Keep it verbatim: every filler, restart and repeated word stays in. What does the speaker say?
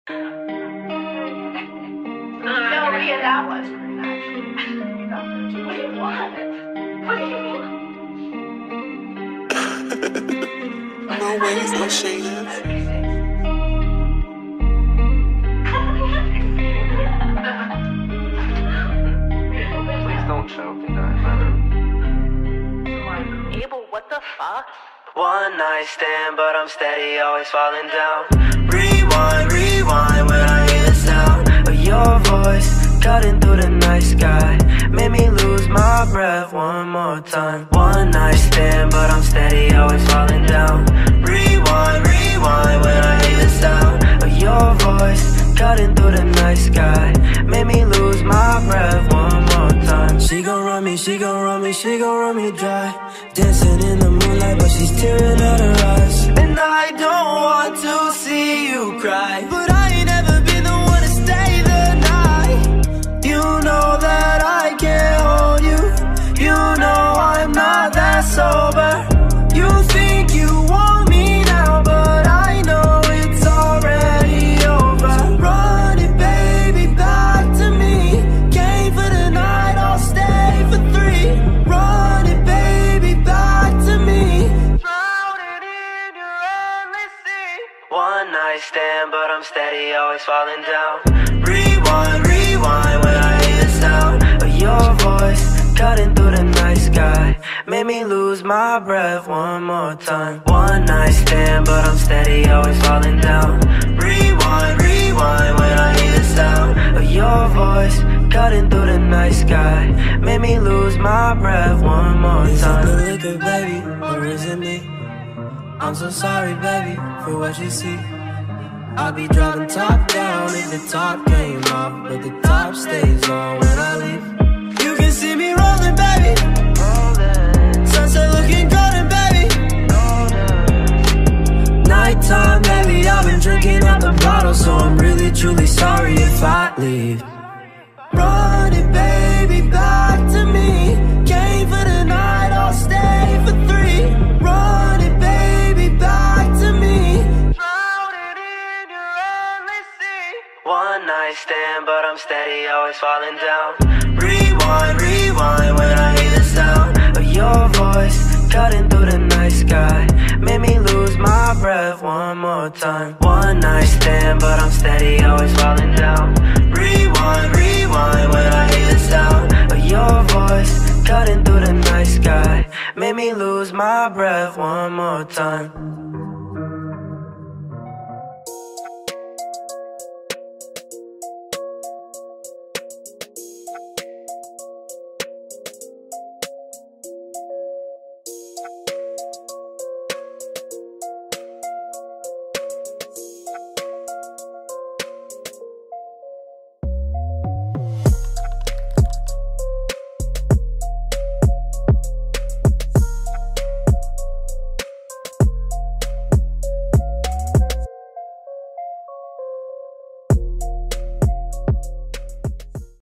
No, yeah, that was pretty nice. You know, what do you want? What do you mean? No ways, no shade. Please don't choke and die. Abel, what the fuck? One night stand, but I'm steady, always falling down. Rewind, rewind when I hear the sound of your voice cutting through the night sky. Made me lose my breath one more time. One night stand, but I'm steady, always falling down. Rewind, rewind when I hear the sound of your voice cutting through the night sky. Made me lose my breath one more time. She gon' run me, she gon' run me, she gon' run me dry. Dancing in the moonlight, but she's tearing out her eyes. And I don't want to see you cry, but I ain't never been the one to stay the night. You know that I can't hold you. You know I'm not that sober. You think you want me now, but I know it's already over. So run it, baby, back to me. Came for the night, I'll stay for three. Run it, baby, back to me. Drowning in your endless sea. One night stand, but I'm steady, always falling down. Rewind, rewind when I hear the sound of your voice cutting through the night sky. Made me lose my breath one more time. One night stand, but I'm steady, always falling down. Rewind, rewind when I hear the sound of your voice cutting through the night sky. Made me lose my breath one more time. Is it the liquor, baby, or is it me? I'm so sorry, baby, for what you see. I'll be driving top down if the top came off, but the top stays on when I leave. You can see me rolling, baby. Rolling. Sunset looking golden, baby. Golden. Nighttime, baby, I've been drinking out the bottle, so I'm really truly sorry if I leave. Run it, baby, back to me. Came for the night, I'll stay for three. Run it, baby, back to me. Drowning in your endless sea. One night stand, but I'm steady, always falling down. Rewind, rewind when I hear the sound of your voice cutting through the night sky. Made me lose my breath one more time. One night stand, but I'm steady, always falling down. Rewind, rewind when I hear the sound of your voice cutting through the night sky. Made me lose my breath one more time.